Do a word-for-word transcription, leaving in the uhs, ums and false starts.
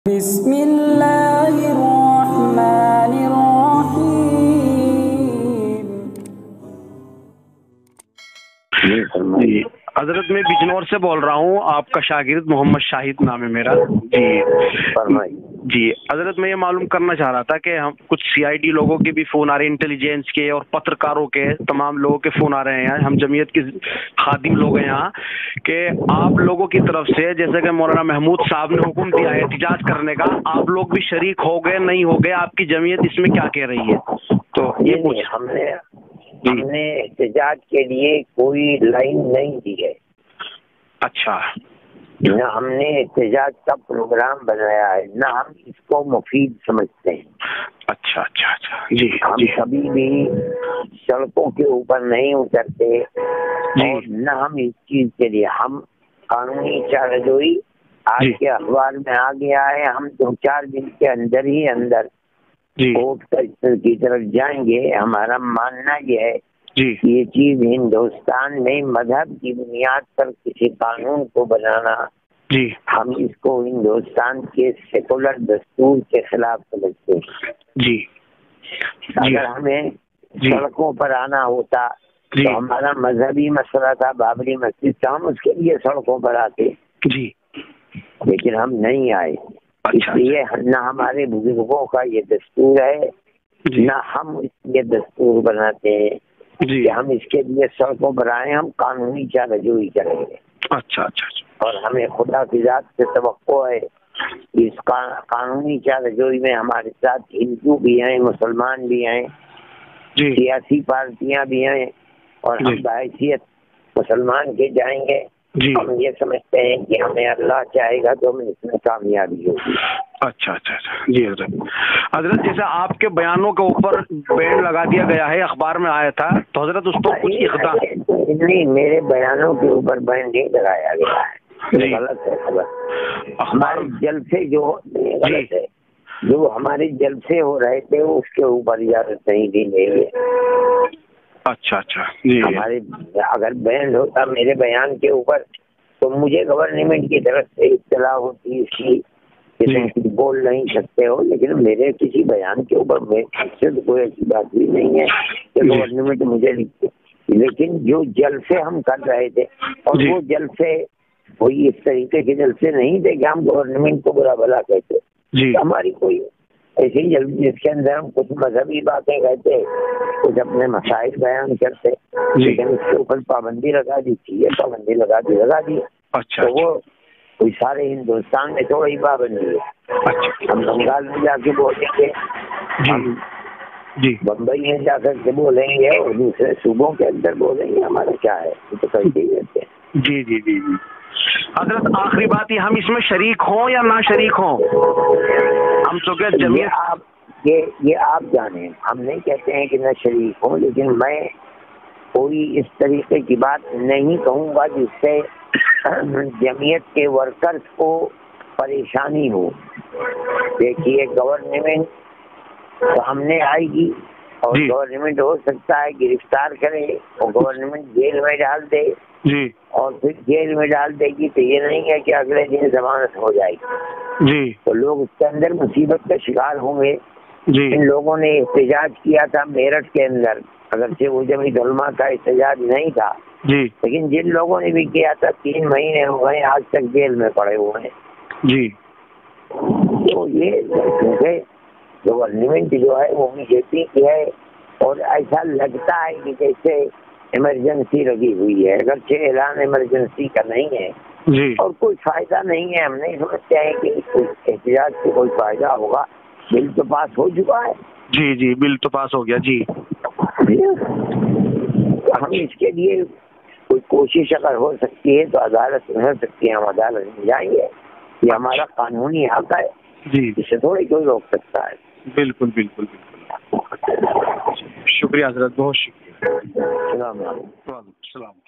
بسم اللہ الرحمن الرحیم۔ جی حضرت میں بجنور سے بول رہا ہوں، آپ کا شاگرد محمد شاہد نام ہے میرا۔ جی جی حضرت میں یہ معلوم کرنا چاہ رہا تھا کہ ہم کچھ سی آئی ڈی لوگوں کے بھی فون آ رہے ہیں، انٹیلیجنس کے اور پترکاروں کے، تمام لوگوں کے فون آ رہے ہیں، ہم جمعیت کے خادم لوگ ہیں یہاں، کہ آپ لوگوں کی طرف سے جیسے کہ مولانا محمود صاحب نے حکم دیا ہے احتجاج کرنے کا، آپ لوگ بھی شریک ہو گئے نہیں ہو گئے، آپ کی جمعیت اس میں کیا کہہ رہی ہے؟ تو یہ کچھ ہم نے ہم نے احتجاج کے لیے کوئی لائن نہیں دی ہے۔ اچھا، نہ ہم نے احتجاج کا پروگرام بنایا ہے، نہ ہم اس کو مفید سمجھتے ہیں۔ اچھا اچھا اچھا جی ہم جی کبھی بھی سڑکوں کے اوپر نہیں اترتے، جی اور نہ ہم اس چیز کے لیے ہم قانونی چارجوئی آج جی کے اخبار میں آ گیا ہے، ہم دو چار دن کے اندر ہی اندر جی کورٹ کی طرف جائیں گے۔ ہمارا ماننا یہ ہے جی یہ چیز ہندوستان میں مذہب کی بنیاد پر کسی قانون کو بنانا، جی ہم اس کو ہندوستان کے سیکولر دستور کے خلاف سمجھتے ہیں۔ جی اگر ہمیں جی سڑکوں پر آنا ہوتا جی تو ہمارا مذہبی مسئلہ تھا بابری مسجد کا، ہم اس کے لیے سڑکوں پر آتے، جی لیکن ہم نہیں آئے۔ اس اچھا لیے نہ ہمارے بزرگوں کا یہ دستور ہے، جی نہ ہم اس لیے دستور بناتے ہیں جی کہ ہم اس کے لیے سڑکوں پر آئے، ہم قانونی چارجوئی کریں گے۔ اچھا اچھا اچھا اور ہمیں خدا کی ذات سے توقع ہے اس قانونی چارجوئی میں ہمارے ساتھ ہندو بھی ہیں، مسلمان بھی ہیں، جی سیاسی پارٹیاں بھی ہیں، اور ہم جی بحیثیت مسلمان کے جائیں گے۔ جی ہم یہ سمجھتے ہیں کہ ہمیں اللہ چاہے گا تو ہمیں اس میں کامیابی ہوگی۔ اچھا اچھا اچھا جی حضرت حضرت جیسے آپ کے بیانوں کے اوپر بین لگا دیا گیا ہے، اخبار میں آیا تھا، تو حضرت اس کو کچھ اقدام نہیں، میرے بیانوں کے اوپر بین نہیں لگایا گیا ہے، جی غلط ہے خبر۔ اخبار ہمارے جلسے جو غلط ہے، جو ہمارے جلسے ہو رہے تھے اس کے اوپر اجازت نہیں دی گئی ہے۔ اچھا اچھا جی ہمارے اگر بین ہوتا میرے بیان کے اوپر تو مجھے گورنمنٹ کی طرف سے اطلاع ہوتی اس کی کہ تم کچھ بول نہیں سکتے ہو، لیکن میرے کسی بیان کے اوپر سے کوئی ایسی بات بھی نہیں ہے کہ گورنمنٹ مجھے لکھتے۔ لیکن جو جلسے ہم کر رہے تھے، اور وہ جلسے کوئی اس طریقے کے جلسے نہیں تھے کہ ہم گورنمنٹ کو برا بھلا کہتے، ہماری کوئی ایسی جلسے جس کے اندر ہم کچھ مذہبی باتیں کہتے، کچھ اپنے مسائل بیان کرتے، لیکن اس کے اوپر پابندی لگا دی تھی، یہ پابندی لگا دی لگا دی اچھا تو وہ کوئی سارے ہندوستان میں تھوڑا ہی پابندی ہے۔ ہم بنگال میں جا کے بولیں گے، ہم جی بمبئی میں جا کر کے بولیں گے، اور دوسرے صوبوں کے اندر بولیں گے، ہمارا کیا ہے، یہ تو کہیں نہیں رہتے۔ جی جی جی جی حضرت آخری بات یہ، ہم اس میں شریک ہوں یا نہ شریک ہوں؟ ہم تو کیا جمعیت آپ یہ یہ آپ جانیں، ہم نہیں کہتے ہیں کہ نہ شریک ہوں، لیکن میں کوئی اس طریقے کی بات نہیں کہوں گا جس سے جمعیت کے ورکرز کو پریشانی ہو۔ دیکھیے گورنمنٹ سامنے آئے گی اور گورنمنٹ ہو سکتا ہے گرفتار کرے اور گورنمنٹ جیل میں ڈال دے، جی اور پھر جیل میں ڈال دے گی تو یہ نہیں ہے کہ اگلے دن ضمانت ہو جائے گی، جی تو لوگ اس کے اندر مصیبت کا شکار ہوں گے۔ جی ان لوگوں نے احتجاج کیا تھا میرٹھ کے اندر، اگرچہ وہ جمعیت علماء کا احتجاج نہیں تھا، جی لیکن جن لوگوں نے بھی کیا تھا تین مہینے ہو گئے آج تک جیل میں پڑے ہوئے ہیں۔ جی تو یہ کیونکہ گورنمنٹ جو ہے وہ بی جے پی کی ہے، اور ایسا لگتا ہے کہ جیسے ایمرجنسی لگی ہوئی ہے، اگرچہ اعلان ایمرجنسی کا نہیں ہے جی اور کوئی فائدہ نہیں ہے۔ ہم نہیں سمجھتے ہیں کہ احتجاج سے کوئی فائدہ ہوگا، بل تو پاس ہو چکا ہے۔ جی جی بل تو پاس ہو گیا جی۔ ہم اس کے لیے کوئی کوشش اگر ہو سکتی ہے تو عدالت میں ہو سکتی ہے، ہم عدالت میں جائیں گے، یہ ہمارا قانونی حق ہے جی اسے تھوڑی کوئی روک سکتا ہے۔ بالکل بالکل بالکل شکریہ حضرت، بہت شکریہ۔ السلام علیکم۔ وعلیکم السلام۔